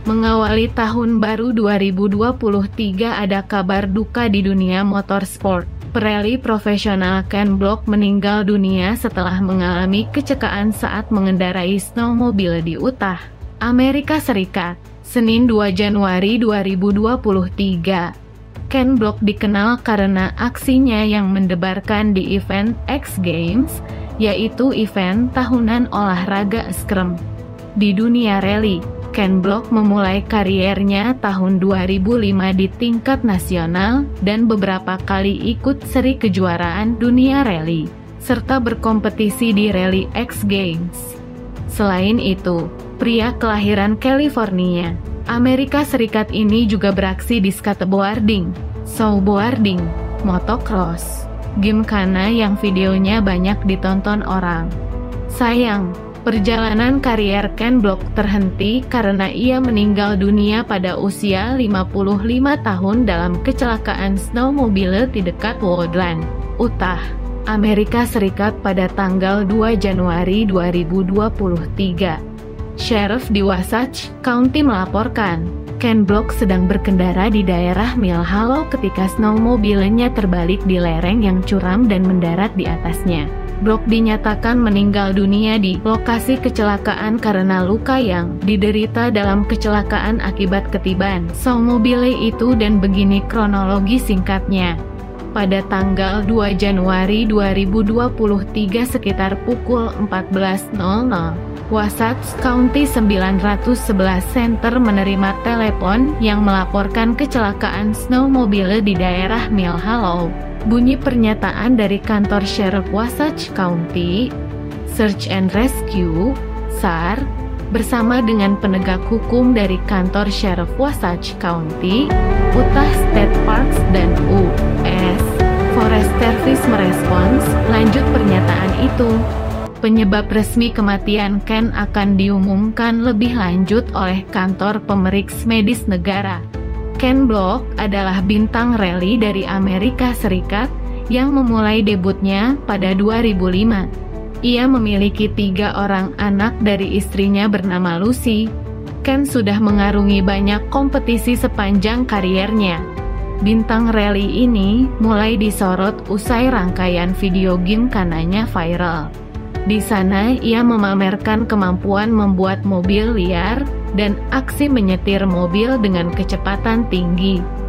Mengawali tahun baru 2023 ada kabar duka di dunia motorsport. Pereli profesional Ken Block meninggal dunia setelah mengalami kecelakaan saat mengendarai snowmobile di Utah, Amerika Serikat, Senin 2 Januari 2023. Ken Block dikenal karena aksinya yang mendebarkan di event X Games, yaitu event tahunan olahraga ekstrem. Di dunia rally, Ken Block memulai kariernya tahun 2005 di tingkat nasional dan beberapa kali ikut seri kejuaraan dunia rally, serta berkompetisi di Rally X Games. Selain itu, pria kelahiran California, Amerika Serikat ini juga beraksi di skateboarding, snowboarding, motocross, gimkhana yang videonya banyak ditonton orang. Sayang, perjalanan karier Ken Block terhenti karena ia meninggal dunia pada usia 55 tahun dalam kecelakaan snowmobile di dekat Woodland, Utah, Amerika Serikat pada tanggal 2 Januari 2023. Sheriff di Wasatch County melaporkan, Ken Block sedang berkendara di daerah Mill Hollow ketika snowmobilenya terbalik di lereng yang curam dan mendarat di atasnya. Block dinyatakan meninggal dunia di lokasi kecelakaan karena luka yang diderita dalam kecelakaan akibat ketiban snowmobile itu, dan begini kronologi singkatnya. Pada tanggal 2 Januari 2023 sekitar pukul 14.00, Wasatch County 911 Center menerima telepon yang melaporkan kecelakaan snowmobile di daerah Mill Hollow. Bunyi pernyataan dari kantor Sheriff Wasatch County, Search and Rescue, SAR, bersama dengan penegak hukum dari kantor Sheriff Wasatch County, Utah State Parks dan U.S. Forest Service merespons. Lanjut pernyataan itu. Penyebab resmi kematian Ken akan diumumkan lebih lanjut oleh kantor pemeriksa medis negara. Ken Block adalah bintang rally dari Amerika Serikat yang memulai debutnya pada 2005. Ia memiliki 3 orang anak dari istrinya bernama Lucy. Ken sudah mengarungi banyak kompetisi sepanjang kariernya. Bintang rally ini mulai disorot usai rangkaian video gimkhananya viral. Di sana ia memamerkan kemampuan membuat mobil liar dan aksi menyetir mobil dengan kecepatan tinggi.